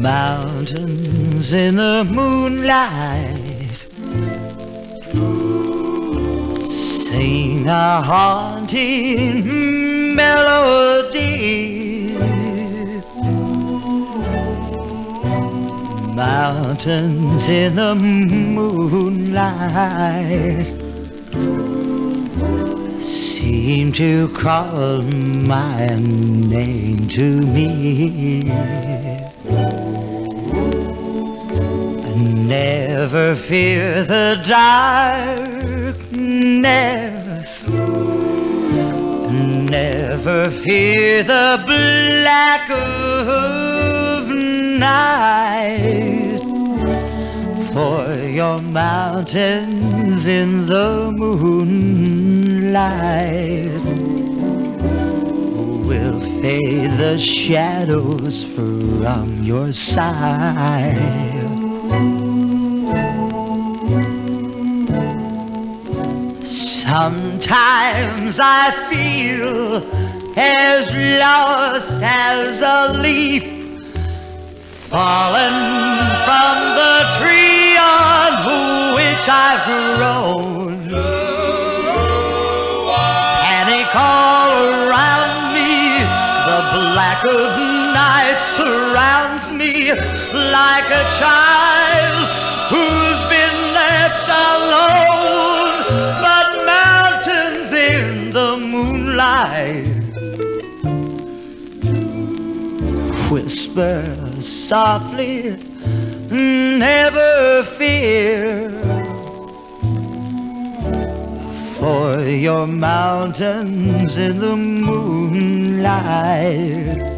Mountains in the moonlight sing a haunting melody. Mountains in the moonlight seem to call my name to me. Never fear the darkness, never fear the black of night, for your mountains in the moonlight will fade the shadows from your side. Sometimes I feel as lost as a leaf fallen from the tree on which I've grown. Panic all around me, the black of night surrounds me like a child who's been left alone. But mountains in the moonlight whisper softly, never fear, for your mountains in the moonlight